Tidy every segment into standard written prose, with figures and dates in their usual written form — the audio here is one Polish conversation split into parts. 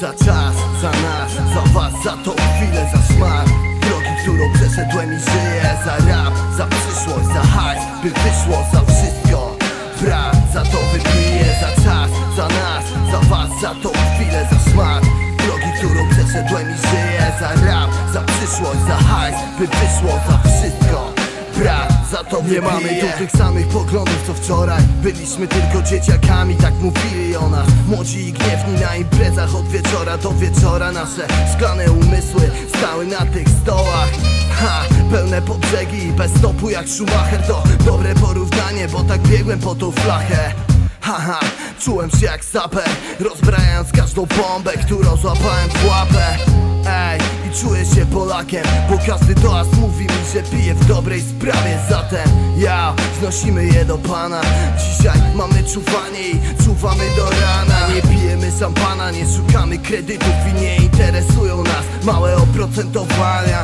Za czas, za nas, za was, za tą chwilę, za smak drogi, którą przeszedłem i żyję. Za rap, za przyszłość, za hajs, by wyszło za wszystko. Brat, za to wypiję. Za czas, za nas, za was, za tą chwilę, za smak drogi, którą przeszedłem i żyję. Za rap, za przyszłość, za hajs, by wyszło za wszystko. Brat, za to nie mamy tu tych samych poglądów co wczoraj. Byliśmy tylko dzieciakami, tak mówili o nas. Młodzi i gniewni na imprezach od wieczora do wieczora. Nasze szklane umysły stały na tych stołach. Pełne po brzegi i bez stopu jak Schumacher. To dobre porównanie, bo tak biegłem po tą flachę. Czułem się jak saper, rozbrajając każdą bombę, którą złapałem w łapę. I czuję się Polakiem, bo każdy toast mówi mi, że piję w dobrej sprawie. Zatem wznosimy je do Pana. Dzisiaj mamy czuwanie i czuwamy do rana. Nie pijemy szampana, nie szukamy kredytów i nie interesują nas małe oprocentowania.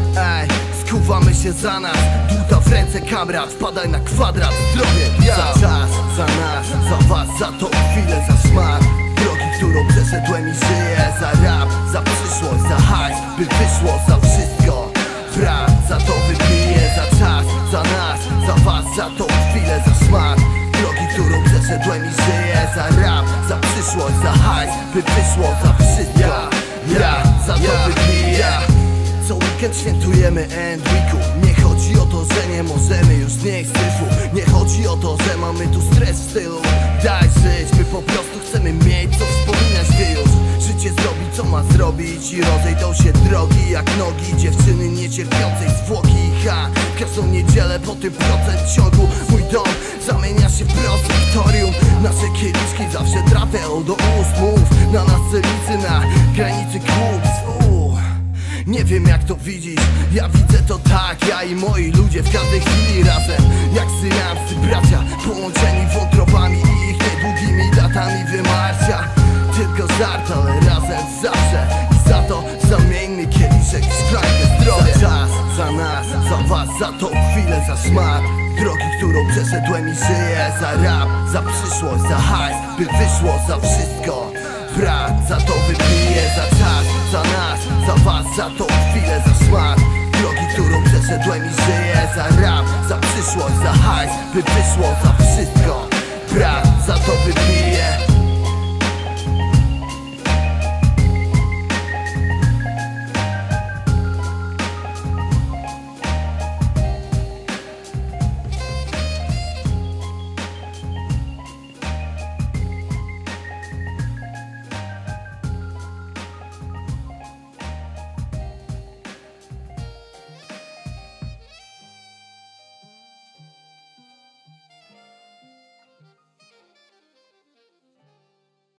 Skuwamy się za nas, dłuta w ręce kamrat, wpadaj na kwadrat, zdrowie. Za czas, za nas, za was, za tą chwilę, za smak drogi, którą przeszedłem i żyję. Za rap, za przyszłość, za hajs, by wyszło za wszystko. Brat, za to wypiję. Za czas, za nas, za was, za tą chwilę, za smak drogi, którą przeszedłem i żyję. Za rap, za przyszłość, za hajs, by wyszło za wszystko. Za to wypiję. Co weekend świętujemy end weeku. Nie chodzi o to, że nie możemy już znieść syfu. Nie chodzi o to, że mamy tu stres w stylu daj żyć, my po prostu chcemy mieć co wspominać, gdy już życie zrobi co ma zrobić. I rozejdą się drogi jak nogi dziewczyny niecierpiącej zwłoki. Każdą niedzielę po tym ciągu mój dom zamienia się w prosektorium. Nasze kieliszki zawsze trafiają do ust. Mów na nas celicy na granicy kłód. Nie wiem jak to widzisz, ja widzę to tak. Ja i moi ludzie w każdej chwili razem, jak syjamscy bracia, połączeni wątrobami i ich niedługimi datami wymarcia. Tylko żart, ale razem zawsze. I za to zamieńmy kieliszek w szklankę zdrowia. Za czas, za nas, za was, za tą chwilę, za smak drogi, którą przeszedłem i żyję. Za rap, za przyszłość, za hajs, by wyszło za wszystko. Brat, za to wypiję. Za czas, za nas, za was, za tą chwilę, za smak drogi, którą przeszedłem i żyję. Za rap, za przyszłość, za hajs, by wyszło za wszystko. Brat, za to wypiję.